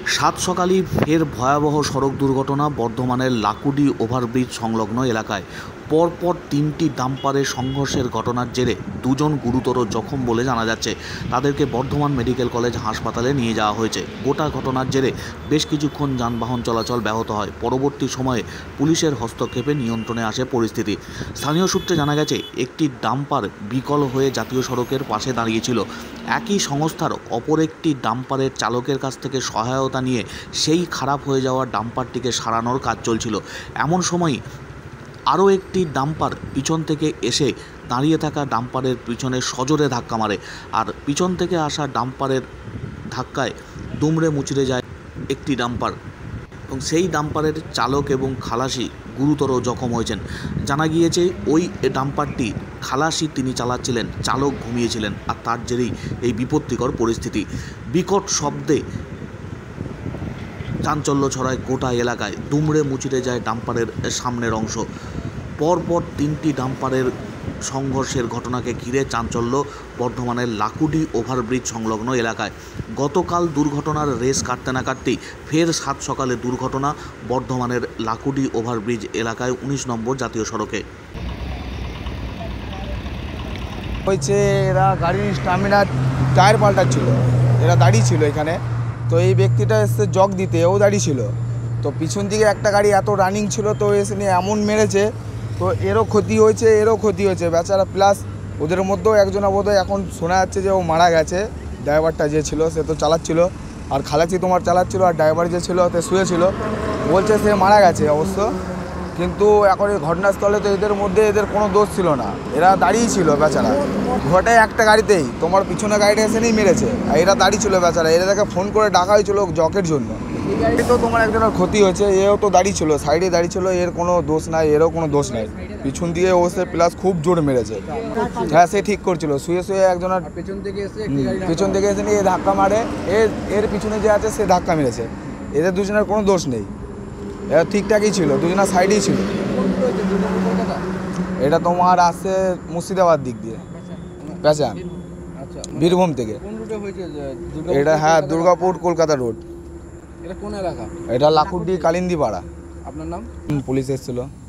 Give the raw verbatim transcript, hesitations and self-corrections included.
সাত সকালেই ফের ভয়াবহ সড়ক দুর্ঘটনা বর্ধমানের লাকুডি ওভারব্রিজ সংলগ্ন এলাকায়। পরপর তিনটি ডাম্পারের সংঘর্ষের ঘটনার জেরে দুজন গুরুতর জখম বলে জানা যাচ্ছে। তাদেরকে বর্ধমান মেডিকেল কলেজ হাসপাতালে নিয়ে যাওয়া হয়েছে। গোটা ঘটনার জেরে বেশ কিছুক্ষণ যানবাহন চলাচল ব্যাহত হয়। পরবর্তী সময়ে পুলিশের হস্তক্ষেপে নিয়ন্ত্রণে আসে পরিস্থিতি। স্থানীয় সূত্রে জানা গেছে, একটি ডাম্পার বিকল হয়ে জাতীয় সড়কের পাশে দাঁড়িয়েছিল। একই সংস্থার অপর একটি ডাম্পারের চালকের কাছ থেকে সহায়তা নিয়ে সেই খারাপ হয়ে যাওয়া ডাম্পারটিকে সারানোর কাজ চলছিল। এমন সময় আরও একটি ডাম্পার পিছন থেকে এসে দাঁড়িয়ে থাকা ডাম্পারের পিছনে সজোরে ধাক্কা মারে, আর পিছন থেকে আসা ডাম্পারের ধাক্কায় দুমড়ে মুচড়ে যায় একটি ডাম্পার এবং সেই ডাম্পারের চালক এবং খালাসি গুরুতর জখম হয়েছেন। জানা গিয়েছে, ওই ডাম্পারটি খালাসি তিনি চালাচ্ছিলেন, চালক ঘুমিয়েছিলেন, আর তার জেরেই এই বিপত্তিকর পরিস্থিতি। বিকট শব্দে চাঞ্চল্য ছড়ায় গোটা এলাকায়। দুমড়ে মুচড়ে যায় ডাম্পারের সামনের অংশ। পরপর তিনটি ডাম্পারের সংঘর্ষের ঘটনাকে ঘিরে চাঞ্চল্য বর্ধমানের লাকুডি ওভারব্রিজ সংলগ্ন এলাকায়। গতকাল দুর্ঘটনার রেস কাটতে না কাটতেই ফের সাত সকালে দুর্ঘটনা বর্ধমানের লাকুডি ওভারব্রিজ এলাকায় উনিশ নম্বর জাতীয় সড়কে। হয়েছে, এরা গাড়ির স্টামিনা টায়ার পাল্টাচ্ছিল, এরা দাঁড়িয়ে ছিল এখানে। তো এই ব্যক্তিটা এসে জগ দিতে, ও দাঁড়িয়ে ছিল। তো পিছন দিকে একটা গাড়ি এত রানিং ছিল, তো এসে নিয়ে এমন মেরেছে, তো এরও ক্ষতি হয়েছে, এরও ক্ষতি হয়েছে বেচারা। প্লাস ওদের মধ্যেও একজনা বোধহয় এখন শোনা যাচ্ছে যে ও মারা গেছে। ড্রাইভারটা যে ছিল সে তো চালাচ্ছিল, আর খালাচি তোমার চালাচ্ছিল, আর ড্রাইভার যে ছিল সে শুয়েছিল, বলছে সে মারা গেছে অবশ্য। কিন্তু এখন এই ঘটনাস্থলে তো এদের মধ্যে এদের কোনো দোষ ছিল না, এরা দাঁড়িয়ে ছিল বেচারা। ঘটে একটা গাড়িতেই, তোমার পিছনে গাড়িটা এসে নিয়ে মেরেছে, আর এরা দাঁড়িয়ে ছিল বেচারা। এরা তাকে ফোন করে ডাকা হয়েছিল জকের জন্য। গাড়ি তো তোমার একজনের ক্ষতি হয়েছে, এও তো দাঁড়িয়ে ছিল, সাইডে দাঁড়িয়ে ছিল, এর কোনো দোষ নাই, এরও কোনো দোষ নাই। পিছন দিয়ে ও সে প্লাস খুব জোর মেরেছে। হ্যাঁ, সে ঠিক করছিল, শুয়ে শুয়ে একজনের পিছন থেকে এসে পিছন থেকে এসে নিয়ে ধাক্কা মারে, এর এর পিছনে যে আছে সে ধাক্কা মেরেছে। এদের দুজনের কোনো দোষ নেই, এরা ঠিকঠাকই ছিল, দুজনের সাইডেই ছিল। এটা তোমার আসছে মুর্শিদাবাদ দিক দিয়ে, পেঁচান বীরভূম থেকে। এটা হ্যাঁ দুর্গাপুর কলকাতা রোড। এটা কোন এলাকা? এটা লাকুডি কালিন্দি পাড়া। আপনার নাম? পুলিশ এসেছিল।